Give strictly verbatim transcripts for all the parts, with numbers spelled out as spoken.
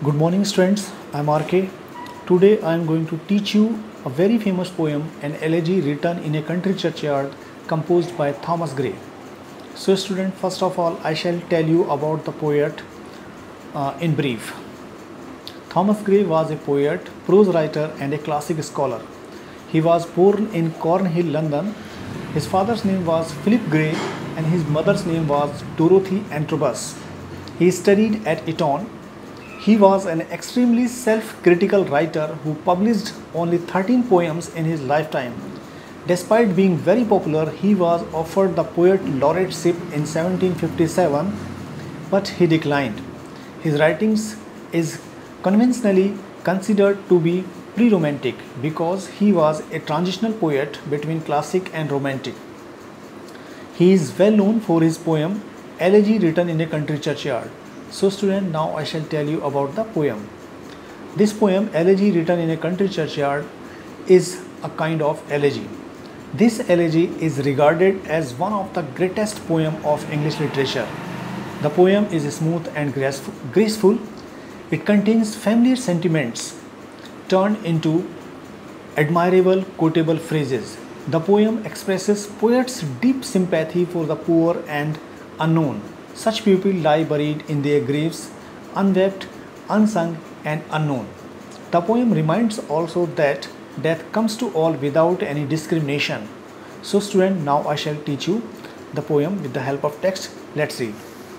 Good morning students, I am R K. Today I am going to teach you a very famous poem, an elegy written in a country churchyard composed by Thomas Gray. So student, first of all I shall tell you about the poet uh, in brief. Thomas Gray was a poet, prose writer and a classic scholar. He was born in Cornhill, London. His father's name was Philip Gray and his mother's name was Dorothy Antrobus. He studied at Eton. He was an extremely self-critical writer who published only thirteen poems in his lifetime. Despite being very popular, he was offered the poet laureateship in seventeen fifty-seven, but he declined. His writings is conventionally considered to be pre-romantic because he was a transitional poet between classic and romantic. He is well known for his poem Elegy Written in a Country Churchyard. So student, now I shall tell you about the poem. This poem, Elegy Written in a Country Churchyard, is a kind of elegy. This elegy is regarded as one of the greatest poems of English literature. The poem is smooth and graceful. It contains familiar sentiments turned into admirable quotable phrases. The poem expresses poets' deep sympathy for the poor and unknown. Such people lie buried in their graves, unwept, unsung and unknown. The poem reminds also that death comes to all without any discrimination. So student, now I shall teach you the poem with the help of text. Let's read.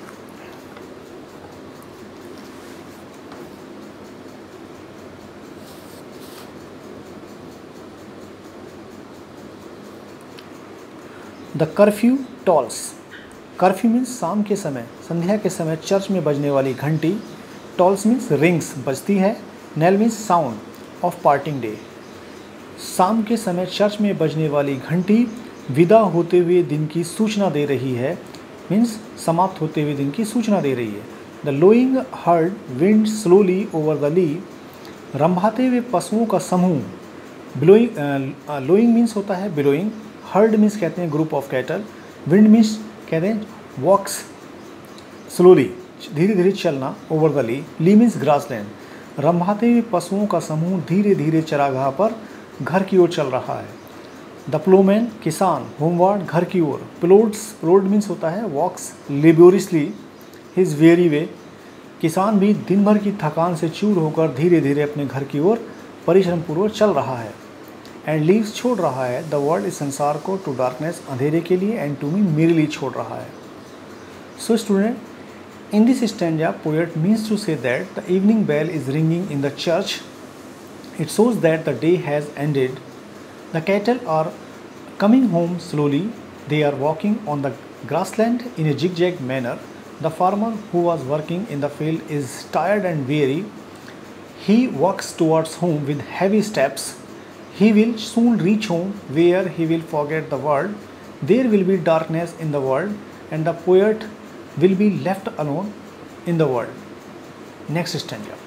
The curfew tolls. Curfew means शाम के समय, संध्या के समय church में बजने वाली घंटी. Tolls means रिंग्स, बजती है. Knell means sound of parting day. शाम के समय चर्च में बजने वाली घंटी विदा होते हुए दिन की सूचना दे रही है. मीन्स समाप्त होते हुए दिन की सूचना दे रही है. The lowing herd wind slowly over the lea. रंभाते हुए पशुओं का समूह. ब्लोइंग, लोइंग मीन्स होता है बिलोइंग. हर्ड मीन्स कहते हैं group of cattle. Wind means कहते हैं वॉक्स स्लोली, धीरे धीरे चलना. Over the lea, lea means grassland. रंभाते हुए पशुओं का समूह धीरे धीरे चरागाह पर घर की ओर चल रहा है. द प्लोमैन, किसान, होमवार्ड, घर की ओर. प्लोड्स, रोड मीन्स होता है walks laboriously his weary way. किसान भी दिन भर की थकान से चूर होकर धीरे धीरे अपने घर की ओर परिश्रम पूर्वक चल रहा है. एंड लीव्स, छोड़ रहा है. द वर्ल्ड, इस संसार को, टू डार्कनेस, अंधेरे के लिए, एंड टू मी, मेरे लिए छोड़ रहा है. So student, in this stanza poet means to say that the evening bell is ringing in the church. It shows that the day has ended. The cattle are coming home slowly. They are walking on the grassland in a zigzag manner. The farmer who was working in the field is tired and weary. He walks towards home with heavy steps. He will soon reach home where he will forget the world. There will be darkness in the world and the poet will be left alone in the world. Next stanza.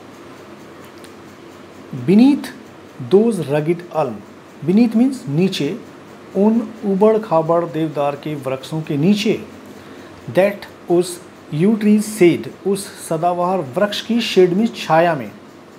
Beneath those rugged elm. Beneath means नीचे, उन उबड़ खाबड़ देवदार के वृक्षों के नीचे. That उस yew trees shade, उस सदाबहार वृक्ष की shade में, छाया में.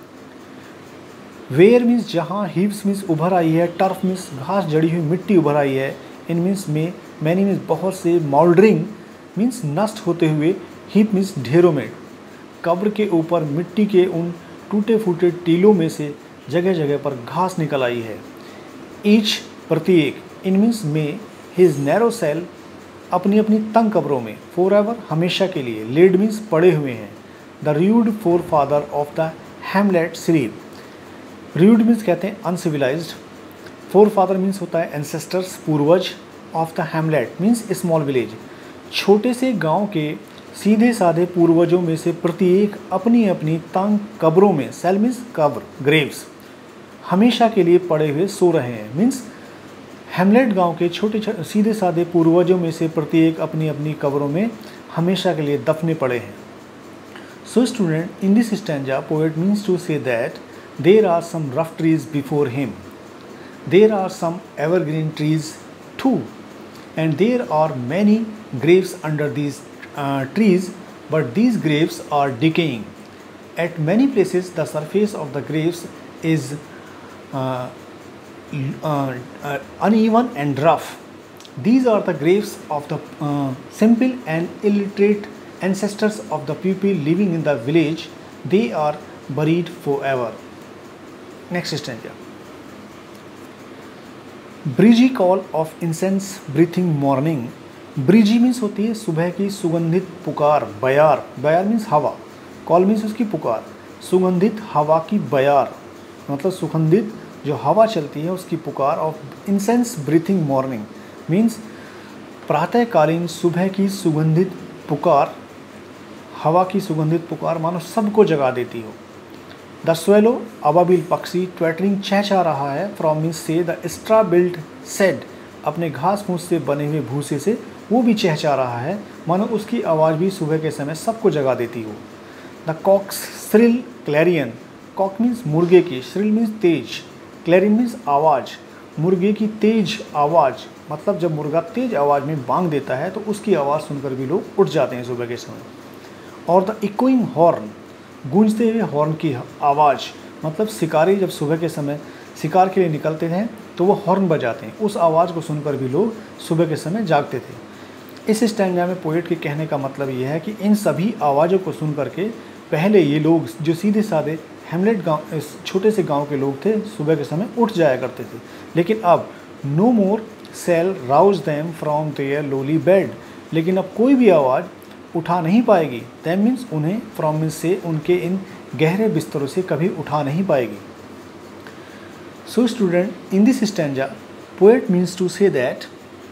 वेयर मीन्स जहाँ. हीव्स मीन्स उभर आई है. टर्फ मीन्स घास जड़ी हुई मिट्टी उभर आई है. इन मीन्स में. मैनी मीन्स बहुत से. मॉल्डरिंग मीन्स नष्ट होते हुए. हीप मीन्स ढेरों में. कब्र के ऊपर मिट्टी के उन टूटे फूटे टीलों में से जगह जगह पर घास निकल आई है. ईच, प्रत्येक. इन मीन्स में. हिज नैरो सेल, अपनी अपनी तंग कब्रों में. फॉर एवर, हमेशा के लिए. लेड मीन्स पड़े हुए हैं. The rude forefathers of the hamlet sleep. Rude means कहते हैं अनसिविलाइज्ड. फोर फादर मीन्स होता है एंसेस्टर्स, पूर्वज. Of the hamlet means small village. छोटे से गांव के सीधे साधे पूर्वजों में से प्रत्येक अपनी अपनी तंग कब्रों में. सेल मीन्स कब्र, ग्रेव्स. हमेशा के लिए पड़े हुए सो रहे हैं. मीन्स हैमलेट गांव के छोटे सीधे साधे पूर्वजों में से प्रत्येक अपनी अपनी कब्रों में हमेशा के लिए दफने पड़े हैं. So student, in this stanza poet means to say that there are some rough trees before him. There are some evergreen trees too. And there are many graves under these uh, trees, but these graves are decaying. At many places, the surface of the graves is uh, uh, uh, uneven and rough. These are the graves of the uh, simple and illiterate ancestors of the people living in the village. They are buried forever. Next stanza. Breezy call of incense breathing morning. Breezy means होती है सुबह की सुगंधित पुकार, बयार. बयार means हवा, call means उसकी पुकार. सुगंधित हवा की बयार मतलब सुगंधित जो हवा चलती है उसकी पुकार. Of incense breathing morning means प्रातःकालीन सुबह की सुगंधित पुकार, हवा की सुगंधित पुकार मानो सबको जगा देती हो. द स्वेलो अबाबिल पक्षी ट्वेटरिंग चहचहा रहा है. फ्रॉम मीन्स से द स्ट्रा बिल्ट सेड अपने घास फूस से बने हुए भूसे से वो भी चहचहा रहा है मानो उसकी आवाज़ भी सुबह के समय सबको जगा देती हो. The cock's shrill clarion. Cock means मुर्गे की, श्रिल मीन्स तेज, क्लैरियन मीन्स आवाज़. मुर्गे की तेज आवाज़ मतलब जब मुर्गा तेज आवाज़ में बांग देता है तो उसकी आवाज़ सुनकर भी लोग उठ जाते हैं सुबह के समय. और द इकोइंग हॉर्न गूंजते हुए हॉर्न की आवाज़ मतलब शिकारी जब सुबह के समय शिकार के लिए निकलते हैं तो वो हॉर्न बजाते हैं. उस आवाज़ को सुनकर भी लोग सुबह के समय जागते थे. इस स्टैंजा में पोएट के कहने का मतलब ये है कि इन सभी आवाज़ों को सुन करके पहले ये लोग जो सीधे साधे हेमलेट गांव, इस छोटे से गांव के लोग थे, सुबह के समय उठ जाया करते थे. लेकिन अब no more shall rouse them from their lowly bed. लेकिन अब कोई भी आवाज़ उठा नहीं पाएगी. दैट मीन्स उन्हें, फ्रॉम मीन्स से उनके इन गहरे बिस्तरों से कभी उठा नहीं पाएगी. So student, in this stanza poet means to say that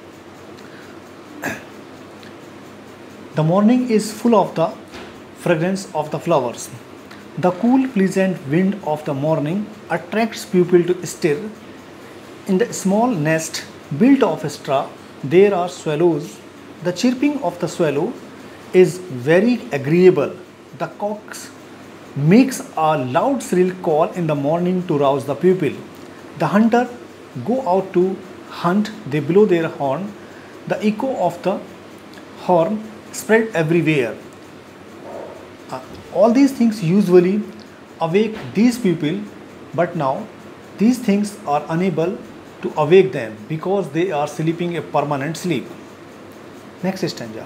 the morning is full of the fragrance of the flowers. The cool pleasant wind of the morning attracts people to stir. In the small nest built of straw there are swallows. The chirping of the swallow is very agreeable. The cock makes a loud shrill call in the morning to rouse the people. The hunter go out to hunt. They blow their horn. The echo of the horn spread everywhere. Uh, all these things usually awake these people, but now these things are unable to awake them because they are sleeping a permanent sleep. Next stanza.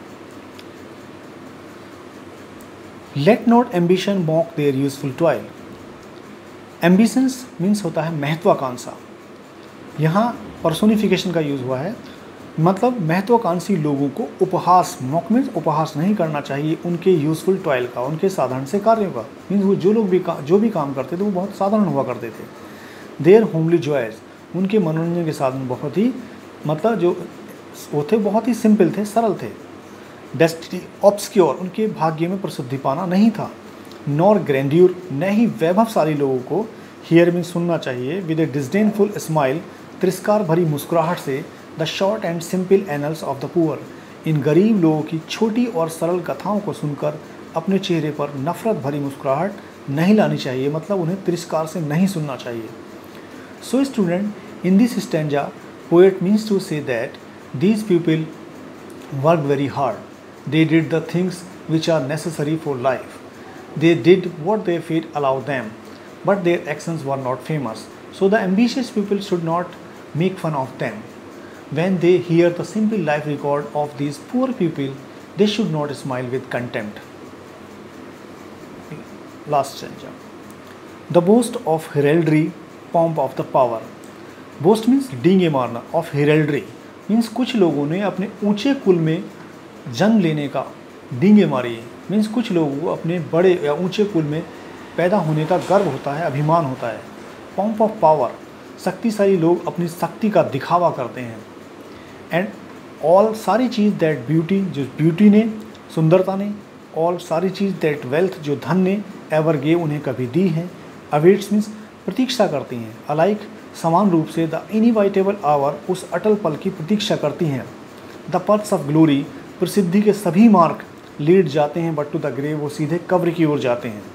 Let not ambition mock their useful toil. Ambitions means होता है महत्वाकांक्षा. यहाँ personification का use हुआ है, मतलब महत्वाकांक्षी लोगों को उपहास, मॉक मीन्स उपहास नहीं करना चाहिए उनके यूज़फुल टॉयल का, उनके साधारण से कार्यों का. मीन्स वो जो लोग भी का, जो भी काम करते थे वो बहुत साधारण हुआ करते थे. देयर होमली जॉयज उनके मनोरंजन के साधन बहुत ही मतलब जो वो थे बहुत ही सिंपल थे, सरल थे. डेस्टिनी ऑब्सक्योर उनके भाग्य में प्रसिद्धि पाना नहीं था. नॉर ग्रैंड्यूर न ही वैभवशाली लोगों को हियर में सुनना चाहिए. विद ए डिस्डेनफुल स्माइल तिरस्कार भरी मुस्कुराहट से the short and simple annals of the poor. इन गरीब लोगों की छोटी और सरल कथाओं को सुनकर अपने चेहरे पर नफरत भरी मुस्कुराहट नहीं लानी चाहिए, मतलब उन्हें तिरस्कार से नहीं सुनना चाहिए. So student, in this stanza, poet means to say that these people worked very hard. They did the things which are necessary for life. They did what their fate allowed them, but their actions were not famous. So the ambitious people should not make fun of them. When they hear the simple life record of these poor people, they should not smile with contempt. Last stanza. The boast of heraldry, pomp of the power. Boast means डींगे मारना. Of हेरल्ड्री means कुछ लोगों ने अपने ऊंचे कुल में जन्म लेने का डींगे मारी है. मीन्स कुछ लोगों को अपने बड़े या ऊंचे कुल में पैदा होने का गर्व होता है, अभिमान होता है. पंप ऑफ पावर शक्तिशाली लोग अपनी शक्ति का दिखावा करते हैं. एंड ऑल सारी चीज़ दैट ब्यूटी जो ब्यूटी ने, सुंदरता ने, ऑल सारी चीज़ दैट वेल्थ जो धन ने एवर गे उन्हें कभी दी है. अवेट्स मीन्स प्रतीक्षा करती हैं. अलाइक समान रूप से द इनइवाइटेबल आवर उस अटल पल की प्रतीक्षा करती हैं. द पथ्स ऑफ ग्लोरी प्रसिद्धि के सभी मार्ग लीड जाते हैं, बट टू द ग्रेव वो सीधे कब्र की ओर जाते हैं.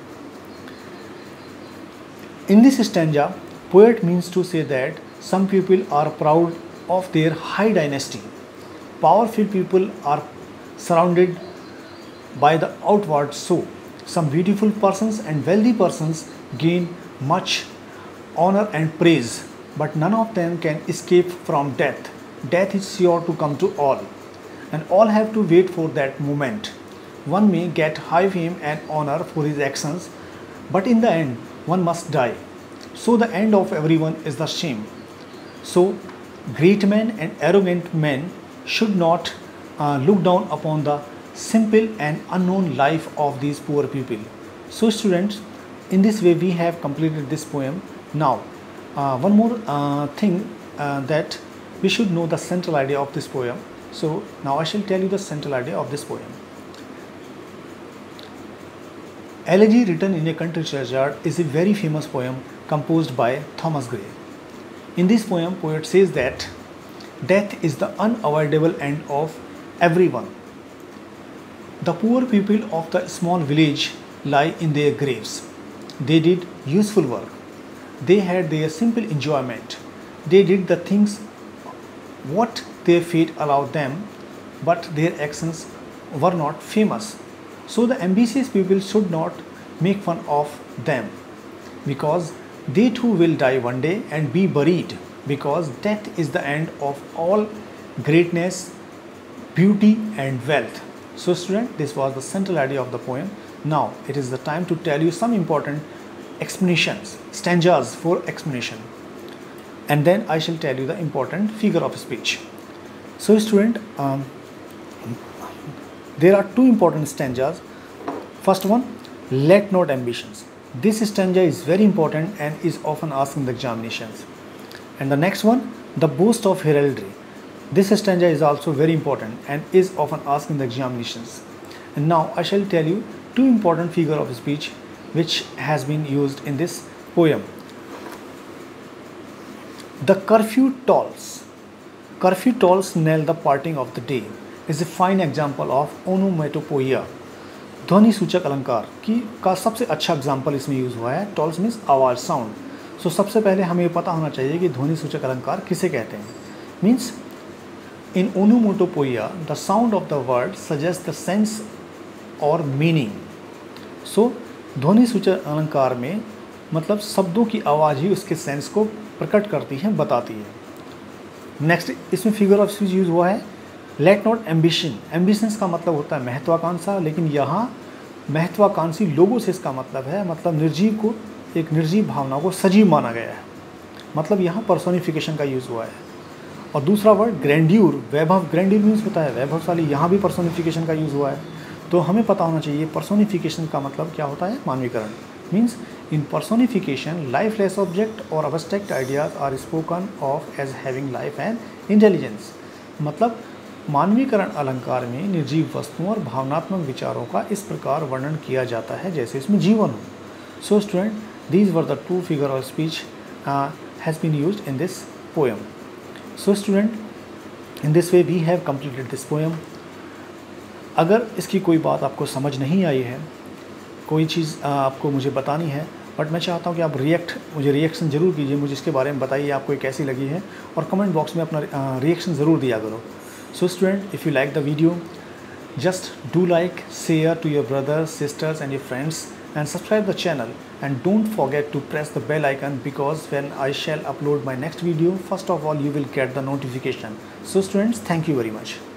In this stanza poet means to say that some people are proud of their high dynasty. Powerful people are surrounded by the outward show. Some beautiful persons and wealthy persons gain much honor and praise, but none of them can escape from death. Death is sure to come to all, and all have to wait for that moment. One may get high fame and honor for his actions, but in the end, one must die. So the end of everyone is the same. So great men and arrogant men should not uh, look down upon the simple and unknown life of these poor people. So students, in this way we have completed this poem. Now uh, one more uh, thing uh, that we should know the central idea of this poem. So now I shall tell you the central idea of this poem. Elegy Written in a Country Churchyard is a very famous poem composed by Thomas Gray. In this poem, poet says that death is the unavoidable end of everyone. The poor people of the small village lie in their graves. They did useful work. They had their simple enjoyment. They did the things what their fate allowed them, but their actions were not famous. So the ambitious people should not make fun of them, because they too will die one day and be buried, because death is the end of all greatness, beauty and wealth. So student, this was the central idea of the poem. Now it is the time to tell you some important explanations, stanzas for explanation, and then I shall tell you the important figure of speech. So student, um, there are two important stanzas. First one, let not ambitions. This stanza is very important and is often asked in the examinations. And the next one, the boast of heraldry. This stanza is also very important and is often asked in the examinations. And now I shall tell you two important figure of speech which has been used in this poem. The curfew tolls. Curfew tolls knell the parting of the day is a fine example of onomatopoeia. ध्वनि सूचक अलंकार की का सबसे अच्छा example इसमें use हुआ है. टॉल्स मीन्स आवाज़, साउंड. सो सबसे पहले हमें पता होना चाहिए कि ध्वनि सूचक अलंकार किसे कहते हैं. Means in onomatopoeia the sound of the word suggest the sense और मीनिंग. सो ध्वनि सूचक अलंकार में मतलब शब्दों की आवाज़ ही उसके सेंस को प्रकट करती है, बताती है. नेक्स्ट इसमें फिगर ऑफ स्पीच यूज़ हुआ है लेट नॉट एम्बिशन. एम्बिशंस का मतलब होता है महत्वाकांक्षा, लेकिन यहाँ महत्वाकांक्षी लोगों से इसका मतलब है मतलब निर्जीव को, एक निर्जीव भावना को सजीव माना गया है, मतलब यहाँ पर्सोनिफिकेशन का यूज़ हुआ है. और दूसरा वर्ड ग्रैंड्यूर, वैभव. ग्रैंड्यूर मीन्स होता है वैभवशाली, यहाँ भी पर्सोनिफिकेशन का यूज़ हुआ है. तो हमें पता होना चाहिए पर्सोनिफिकेशन का मतलब क्या होता है. मानवीकरण means in personification lifeless object और abstract ideas are spoken of as having life and intelligence. मतलब मानवीकरण अलंकार में निर्जीव वस्तुओं और भावनात्मक विचारों का इस प्रकार वर्णन किया जाता है जैसे इसमें जीवन हो. So student, these were the two figure of speech has been used in this poem. So student, in this way we have completed this poem. अगर इसकी कोई बात आपको समझ नहीं आई है, कोई चीज़ uh, आपको मुझे बतानी है, बट मैं चाहता हूँ कि आप रिएक्ट मुझे रिएक्शन ज़रूर कीजिए, मुझे इसके बारे में बताइए आपको कैसी लगी है, और कमेंट बॉक्स में अपना रिएक्शन uh, ज़रूर दिया करो. So student, if you like the video, just do like, share to your brothers, sisters and your friends, and subscribe the channel, and don't forget to press the bell icon, because when I shall upload my next video, first of all you will get the notification. So students, thank you very much.